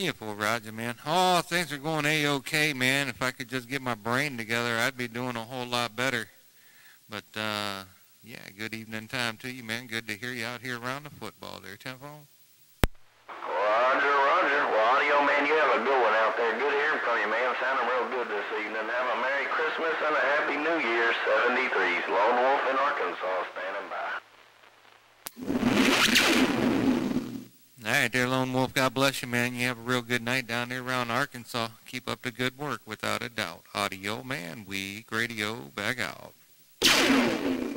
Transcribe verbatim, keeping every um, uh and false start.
Yeah, poor Roger, man. Oh, things are going A-OK, man. If I could just get my brain together, I'd be doing a whole lot better. But, uh, yeah, good evening time to you, man. Good to hear you out here around the football there, Tempo. Roger, Roger. Well, Audio Man, you have a good one out there. Good hearing from you, man. Sounding real good this evening. Have a Merry Christmas and a Happy New Year. seventy-three's Lone Wolf in Arkansas standing by. All right there, Lone Wolf. God bless you, man. You have a real good night down there around Arkansas. Keep up the good work, without a doubt. Audio Man, Week Radio, back out.